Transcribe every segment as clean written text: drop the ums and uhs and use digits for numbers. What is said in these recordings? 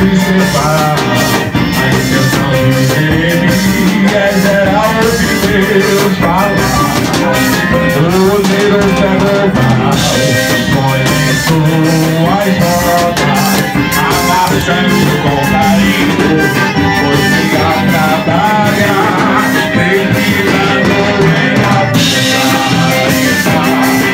observar a intenção de Jeremias era ouvir Deus falar. Poder o Jeová põe em suas rodas, amarchando com carinho, pois fica trabalhar, terminando em abundância.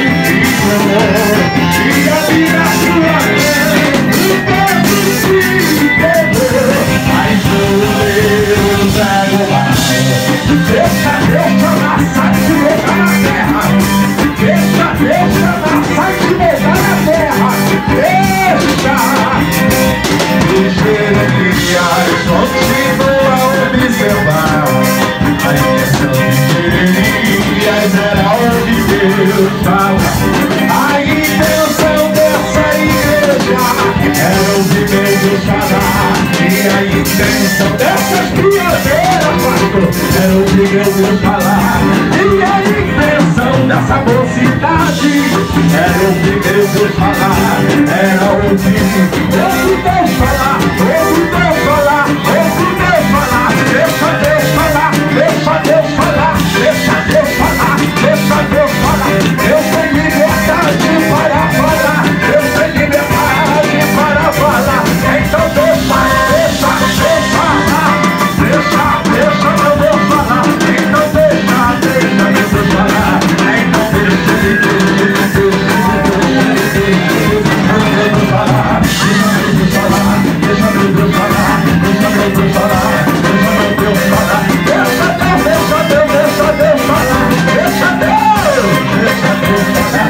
E a vida sua não posso se entender, mas Deus é global. Deixa Deus chamar, sai de botar na terra. Deixa Deus chamar, sai de botar na terra. Deixa Jeremias continua a observar a intenção de Jeremias era ouvir Deus falar. A intenção dessa igreja era ouvir Deus falar. E a intenção dessas criadeiras, pastor, era ouvir Deus falar. E a intenção dessa mocidade era ouvir Deus falar. Era ouvir Deus falar, ouvir Deus falar, ouvir Deus falar. Deixa Deus falar, deixa Deus falar, deixa Deus falar, deixa Deus falar. Deus tem liberdade para falar, Deus tem liberdade para falar. Então deixa Deus falar, deixa meu Deus falar. Então deixa Deus falar. Então deixa Deus falar, deixa Deus falar, deixa Deus falar, deixa Deus falar, deixa Deus falar, deixa Deus falar, deixa Deus falar,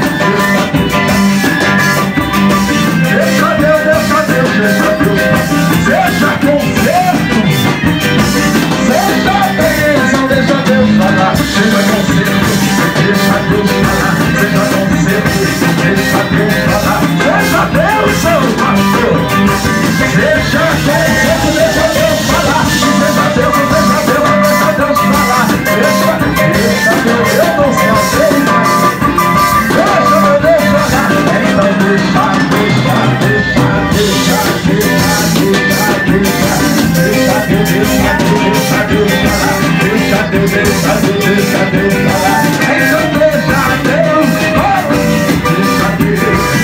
seja conserto, seja bênção, deixa Deus falar, seja conserto, deixa Deus falar, seja conserto, deixa Deus falar, seja bênção, pastor, seja conserto, deixa Deus falar, seja Deus, deixa Deus falar, deixa Deus, eu não sei o que mais, deixa meu Deus falar, então deixa Deus falar, deixa Deus falar, então deixa Deus falar, deixa Deus.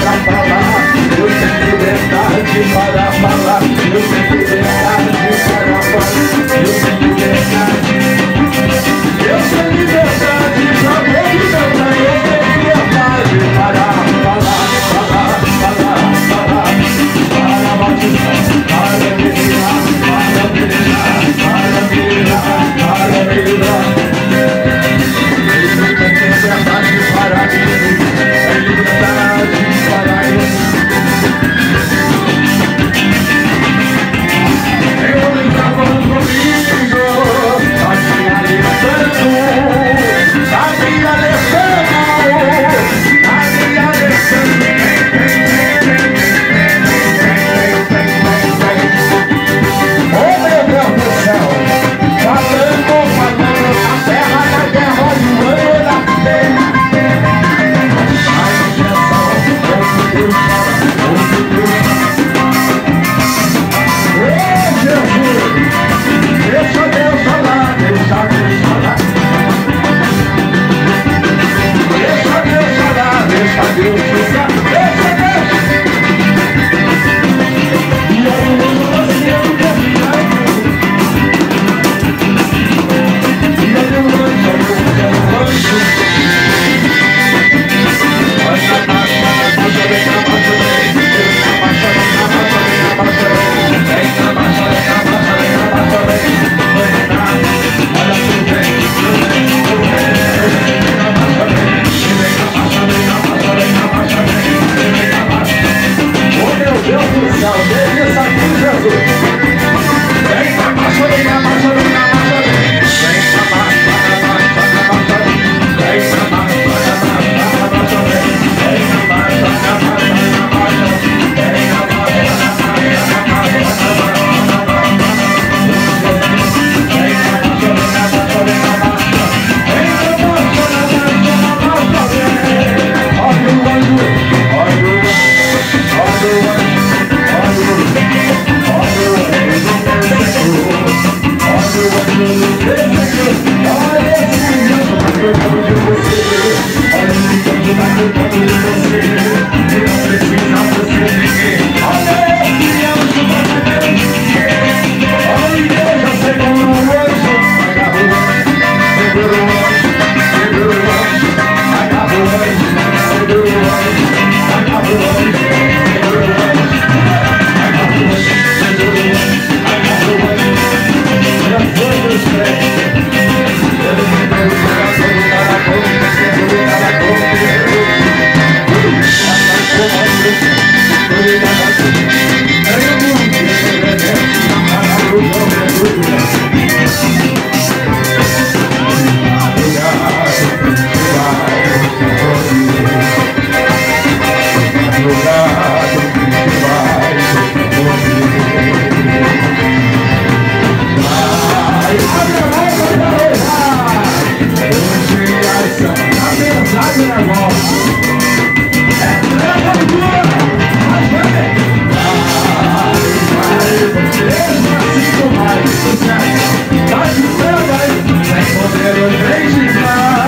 Tá de céu, vai, sem poder, vem de